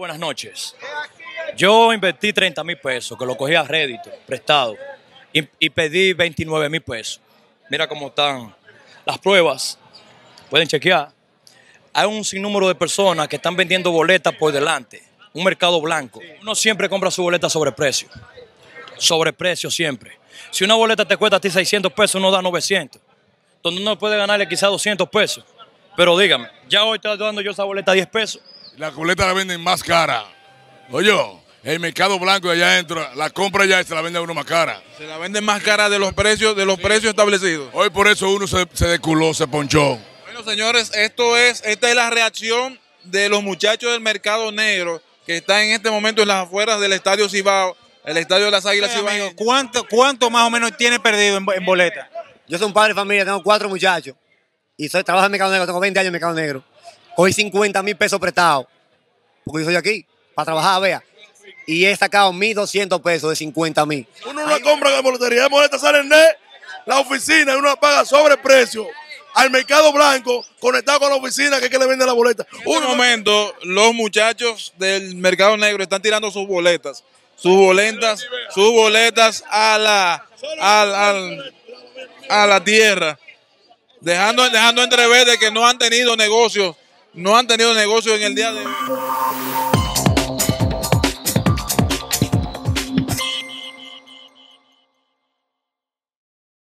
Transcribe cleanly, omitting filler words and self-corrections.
Buenas noches. Yo invertí 30,000 pesos, que lo cogí a rédito, prestado, y pedí 29,000 pesos. Mira cómo están las pruebas, pueden chequear. Hay un sinnúmero de personas que están vendiendo boletas por delante, un mercado blanco. Uno siempre compra su boleta sobre precio siempre. Si una boleta te cuesta a ti 600 pesos, uno da 900, donde uno puede ganarle quizás 200 pesos. Pero dígame, ya hoy estoy dando yo esa boleta a 10 pesos. La boleta la venden más cara. Oye, el mercado blanco de allá adentro, la compra ya se la vende a uno más cara. Se la venden más cara de los precios establecidos. Hoy por eso uno se desculó, se ponchó. Bueno, señores, esta es la reacción de los muchachos del mercado negro que están en este momento en las afueras del Estadio Cibao, el Estadio de las Águilas Cibaeñas. ¿Cuánto más o menos tiene perdido en boleta? Yo soy un padre de familia, tengo 4 muchachos y trabajo en Mercado Negro, tengo 20 años en Mercado Negro. Cogí 50,000 pesos prestados, porque yo soy aquí, para trabajar, vea. Y he sacado 1,200 pesos de 50,000. Uno no compra en la boletería, de boletas salen de la oficina y uno la paga sobre precio al mercado blanco, conectado con la oficina que es que le vende la boleta. En un momento, los muchachos del mercado negro están tirando sus boletas a la tierra, dejando entrever de que no han tenido negocios en el día de hoy.